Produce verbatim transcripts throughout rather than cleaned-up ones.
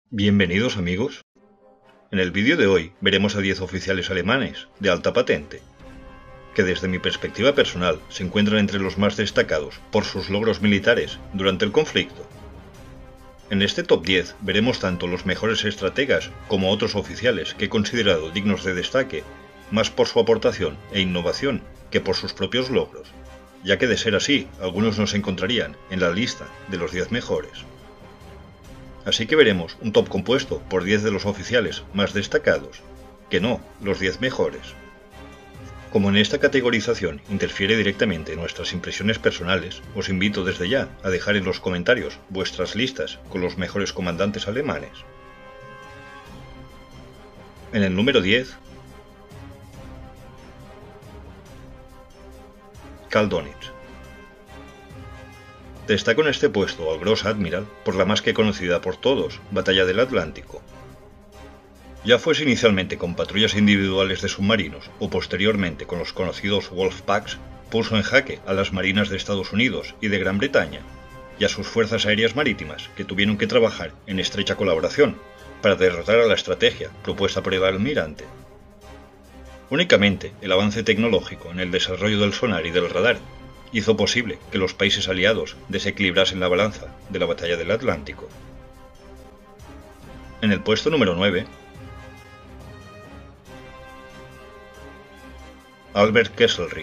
Bienvenidos amigos. En el vídeo de hoy veremos a diez oficiales alemanes de alta patente, que desde mi perspectiva personal se encuentran entre los más destacados por sus logros militares durante el conflicto. En este top diez veremos tanto los mejores estrategas como otros oficiales que he considerado dignos de destaque, más por su aportación e innovación que por sus propios logros, ya que de ser así, algunos no se encontrarían en la lista de los diez mejores. Así que veremos un top compuesto por diez de los oficiales más destacados, que no los diez mejores. Como en esta categorización interfiere directamente en nuestras impresiones personales, os invito desde ya a dejar en los comentarios vuestras listas con los mejores comandantes alemanes. En el número diez, Karl Donitz. Destaco en este puesto al Gross Admiral por la más que conocida por todos, Batalla del Atlántico. Ya fuese inicialmente con patrullas individuales de submarinos o posteriormente con los conocidos Wolfpacks, puso en jaque a las marinas de Estados Unidos y de Gran Bretaña y a sus fuerzas aéreas marítimas, que tuvieron que trabajar en estrecha colaboración para derrotar a la estrategia propuesta por el almirante. Únicamente el avance tecnológico en el desarrollo del sonar y del radar hizo posible que los países aliados desequilibrasen la balanza de la Batalla del Atlántico. En el puesto número nueve, Albert Kesselring.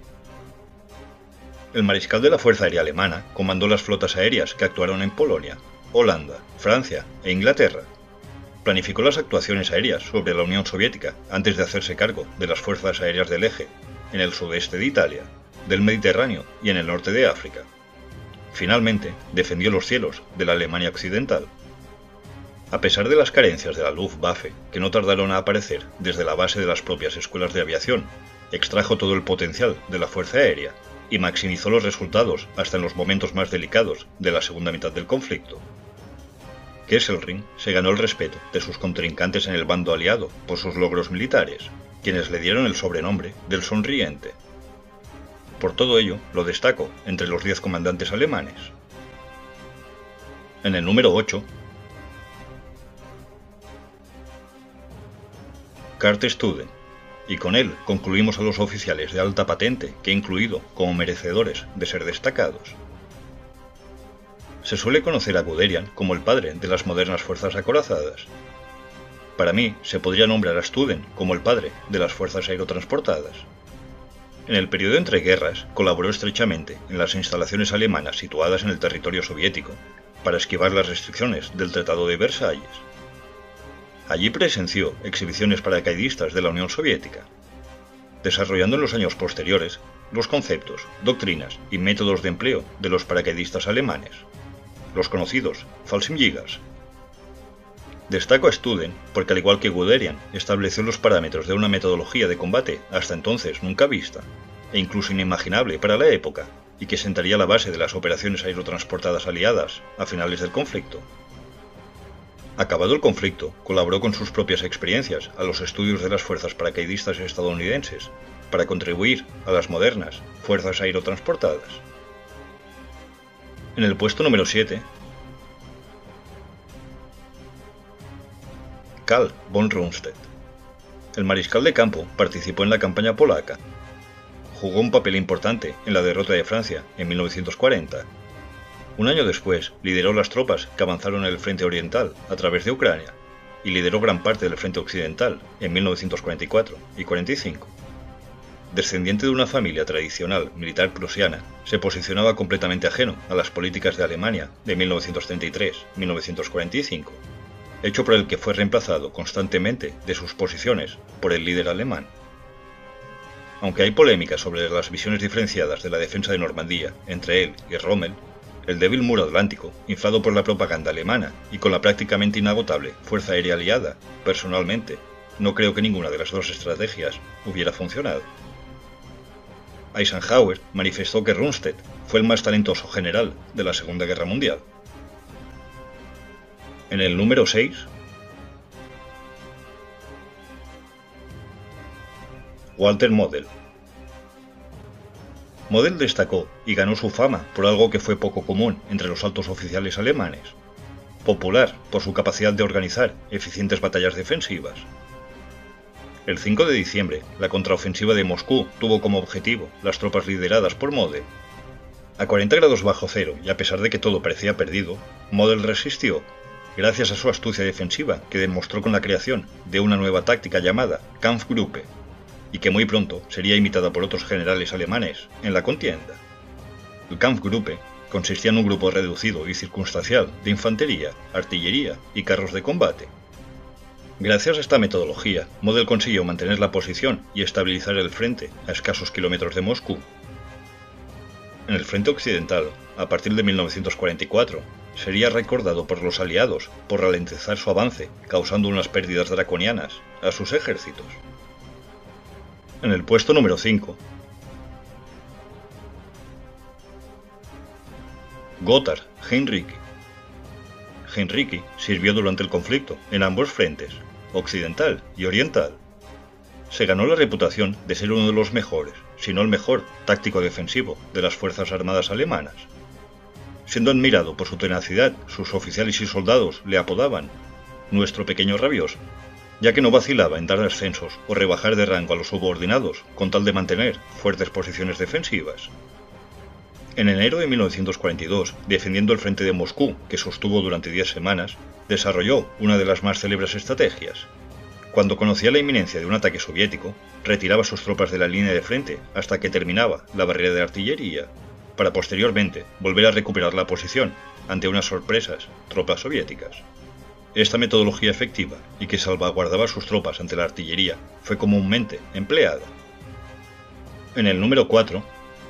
El mariscal de la Fuerza Aérea Alemana comandó las flotas aéreas que actuaron en Polonia, Holanda, Francia e Inglaterra. Planificó las actuaciones aéreas sobre la Unión Soviética antes de hacerse cargo de las fuerzas aéreas del Eje, en el sudeste de Italia, del Mediterráneo y en el norte de África. Finalmente, defendió los cielos de la Alemania occidental. A pesar de las carencias de la Luftwaffe, que no tardaron a aparecer desde la base de las propias escuelas de aviación, extrajo todo el potencial de la Fuerza Aérea y maximizó los resultados hasta en los momentos más delicados de la segunda mitad del conflicto. Kesselring se ganó el respeto de sus contrincantes en el bando aliado por sus logros militares, quienes le dieron el sobrenombre del Sonriente. Por todo ello, lo destaco entre los diez comandantes alemanes. En el número ocho, Kurt Student, y con él concluimos a los oficiales de alta patente que he incluido como merecedores de ser destacados. Se suele conocer a Guderian como el padre de las modernas fuerzas acorazadas. Para mí, se podría nombrar a Student como el padre de las fuerzas aerotransportadas. En el periodo entre guerras, colaboró estrechamente en las instalaciones alemanas situadas en el territorio soviético para esquivar las restricciones del Tratado de Versalles. Allí presenció exhibiciones paracaidistas de la Unión Soviética, desarrollando en los años posteriores los conceptos, doctrinas y métodos de empleo de los paracaidistas alemanes, los conocidos Fallschirmjägers. Destaco a Student porque, al igual que Guderian, estableció los parámetros de una metodología de combate hasta entonces nunca vista, e incluso inimaginable para la época, y que sentaría la base de las operaciones aerotransportadas aliadas a finales del conflicto. Acabado el conflicto, colaboró con sus propias experiencias a los estudios de las fuerzas paracaidistas estadounidenses para contribuir a las modernas fuerzas aerotransportadas. En el puesto número siete, Karl von Rundstedt. El mariscal de campo participó en la campaña polaca. Jugó un papel importante en la derrota de Francia en mil novecientos cuarenta. Un año después, lideró las tropas que avanzaron en el frente oriental a través de Ucrania y lideró gran parte del frente occidental en mil novecientos cuarenta y cuatro y cuarenta y cinco. Descendiente de una familia tradicional militar prusiana, se posicionaba completamente ajeno a las políticas de Alemania de mil novecientos treinta y tres a mil novecientos cuarenta y cinco. Hecho por el que fue reemplazado constantemente de sus posiciones por el líder alemán. Aunque hay polémica sobre las visiones diferenciadas de la defensa de Normandía entre él y Rommel, el débil muro atlántico, inflado por la propaganda alemana y con la prácticamente inagotable fuerza aérea aliada, personalmente, no creo que ninguna de las dos estrategias hubiera funcionado. Eisenhower manifestó que Rundstedt fue el más talentoso general de la Segunda Guerra Mundial. En el número seis, Walter Model. Model destacó y ganó su fama por algo que fue poco común entre los altos oficiales alemanes: popular por su capacidad de organizar eficientes batallas defensivas. El cinco de diciembre, la contraofensiva de Moscú tuvo como objetivo las tropas lideradas por Model. A cuarenta grados bajo cero y a pesar de que todo parecía perdido, Model resistió, gracias a su astucia defensiva que demostró con la creación de una nueva táctica llamada Kampfgruppe, y que muy pronto sería imitada por otros generales alemanes en la contienda. El Kampfgruppe consistía en un grupo reducido y circunstancial de infantería, artillería y carros de combate. Gracias a esta metodología, Model consiguió mantener la posición y estabilizar el frente a escasos kilómetros de Moscú. En el frente occidental, a partir de mil novecientos cuarenta y cuatro, sería recordado por los aliados por ralentizar su avance, causando unas pérdidas draconianas a sus ejércitos. En el puesto número cinco, Gotthard Heinrich. Heinrich sirvió durante el conflicto en ambos frentes, occidental y oriental. Se ganó la reputación de ser uno de los mejores, si no el mejor, táctico defensivo de las Fuerzas Armadas alemanas. Siendo admirado por su tenacidad, sus oficiales y soldados le apodaban «nuestro pequeño rabioso», ya que no vacilaba en dar ascensos o rebajar de rango a los subordinados con tal de mantener fuertes posiciones defensivas. En enero de mil novecientos cuarenta y dos, defendiendo el frente de Moscú, que sostuvo durante diez semanas, desarrolló una de las más célebres estrategias. Cuando conocía la inminencia de un ataque soviético, retiraba sus tropas de la línea de frente hasta que terminaba la barrera de artillería, para posteriormente volver a recuperar la posición ante unas sorpresas tropas soviéticas. Esta metodología efectiva y que salvaguardaba sus tropas ante la artillería fue comúnmente empleada. En el número cuatro,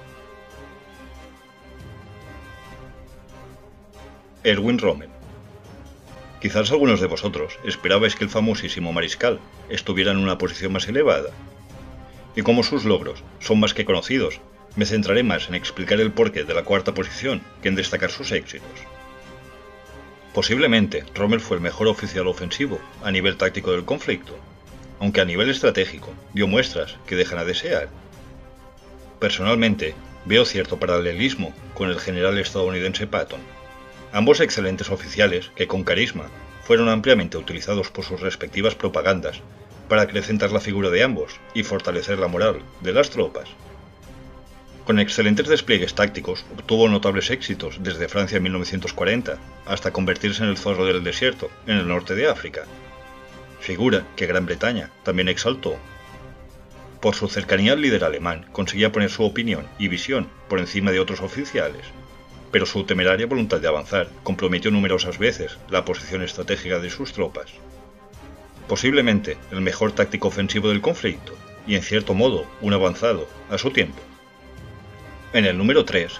Erwin Rommel. Quizás algunos de vosotros esperabais que el famosísimo mariscal estuviera en una posición más elevada. Y como sus logros son más que conocidos, me centraré más en explicar el porqué de la cuarta posición que en destacar sus éxitos. Posiblemente, Rommel fue el mejor oficial ofensivo a nivel táctico del conflicto, aunque a nivel estratégico dio muestras que dejan a desear. Personalmente, veo cierto paralelismo con el general estadounidense Patton. Ambos excelentes oficiales que con carisma fueron ampliamente utilizados por sus respectivas propagandas para acrecentar la figura de ambos y fortalecer la moral de las tropas. Con excelentes despliegues tácticos obtuvo notables éxitos desde Francia en mil novecientos cuarenta hasta convertirse en el zorro del desierto en el norte de África, figura que Gran Bretaña también exaltó. Por su cercanía al líder alemán conseguía poner su opinión y visión por encima de otros oficiales, pero su temeraria voluntad de avanzar comprometió numerosas veces la posición estratégica de sus tropas. Posiblemente el mejor táctico ofensivo del conflicto, y en cierto modo un avanzado a su tiempo. En el número tres,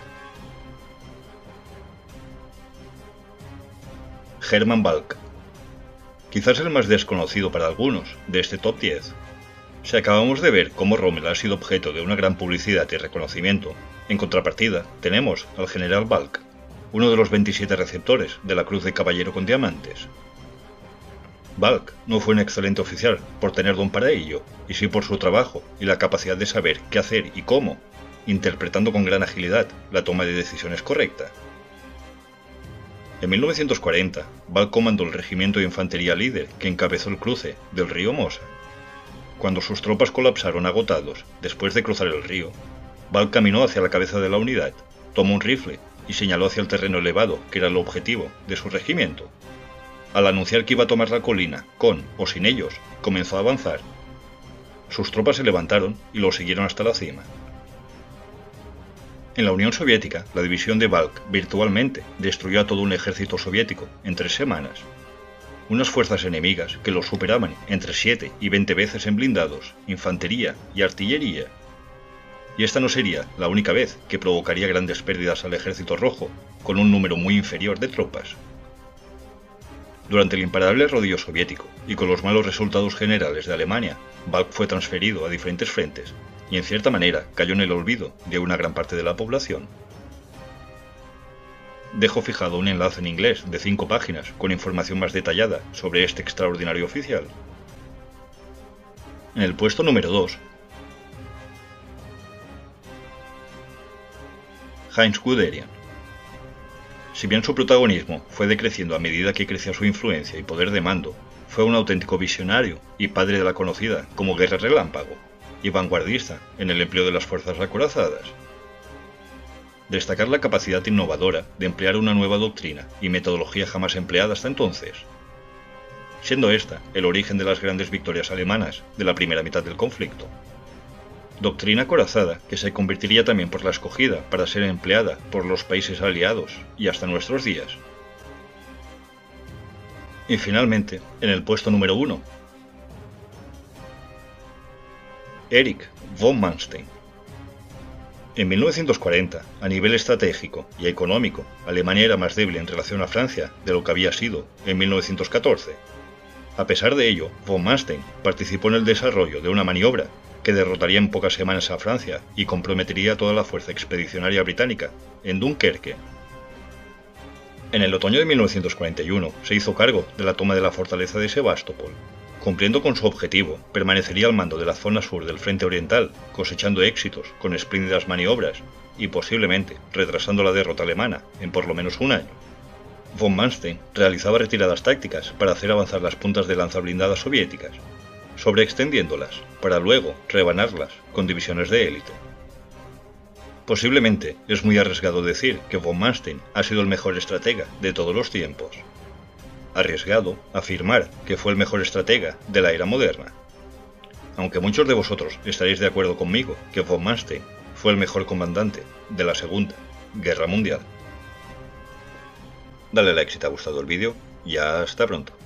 Hermann Balck. Quizás el más desconocido para algunos de este top diez. Si acabamos de ver cómo Rommel ha sido objeto de una gran publicidad y reconocimiento, en contrapartida tenemos al general Balck, uno de los veintisiete receptores de la Cruz de Caballero con Diamantes. Balck no fue un excelente oficial por tener don para ello, y sí por su trabajo y la capacidad de saber qué hacer y cómo, interpretando con gran agilidad la toma de decisiones correcta. En mil novecientos cuarenta, Balck comandó el regimiento de infantería líder que encabezó el cruce del río Mosa. Cuando sus tropas colapsaron agotados después de cruzar el río, Balck caminó hacia la cabeza de la unidad, tomó un rifle y señaló hacia el terreno elevado que era el objetivo de su regimiento. Al anunciar que iba a tomar la colina, con o sin ellos, comenzó a avanzar. Sus tropas se levantaron y lo siguieron hasta la cima. En la Unión Soviética, la división de Balck virtualmente destruyó a todo un ejército soviético en tres semanas. Unas fuerzas enemigas que los superaban entre siete y veinte veces en blindados, infantería y artillería. Y esta no sería la única vez que provocaría grandes pérdidas al ejército rojo, con un número muy inferior de tropas. Durante el imparable rodillo soviético, y con los malos resultados generales de Alemania, Balck fue transferido a diferentes frentes, y en cierta manera cayó en el olvido de una gran parte de la población. Dejo fijado un enlace en inglés de cinco páginas con información más detallada sobre este extraordinario oficial. En el puesto número dos, Heinz Guderian. Si bien su protagonismo fue decreciendo a medida que crecía su influencia y poder de mando, fue un auténtico visionario y padre de la conocida como Guerra Relámpago, y vanguardista en el empleo de las fuerzas acorazadas. Destacar la capacidad innovadora de emplear una nueva doctrina y metodología jamás empleada hasta entonces, siendo esta el origen de las grandes victorias alemanas de la primera mitad del conflicto. Doctrina acorazada que se convertiría también por la escogida para ser empleada por los países aliados y hasta nuestros días. Y finalmente, en el puesto número uno, Erich von Manstein. En mil novecientos cuarenta, a nivel estratégico y económico, Alemania era más débil en relación a Francia de lo que había sido en mil novecientos catorce. A pesar de ello, von Manstein participó en el desarrollo de una maniobra que derrotaría en pocas semanas a Francia y comprometería a toda la fuerza expedicionaria británica en Dunkerque. En el otoño de mil novecientos cuarenta y uno se hizo cargo de la toma de la fortaleza de Sebastopol. Cumpliendo con su objetivo, permanecería al mando de la zona sur del frente oriental, cosechando éxitos con espléndidas maniobras y posiblemente retrasando la derrota alemana en por lo menos un año. Von Manstein realizaba retiradas tácticas para hacer avanzar las puntas de lanza blindadas soviéticas, sobreextendiéndolas para luego rebanarlas con divisiones de élite. Posiblemente es muy arriesgado decir que von Manstein ha sido el mejor estratega de todos los tiempos. Arriesgado afirmar que fue el mejor estratega de la era moderna. Aunque muchos de vosotros estaréis de acuerdo conmigo que von Manstein fue el mejor comandante de la Segunda Guerra Mundial. Dale like si te ha gustado el vídeo y hasta pronto.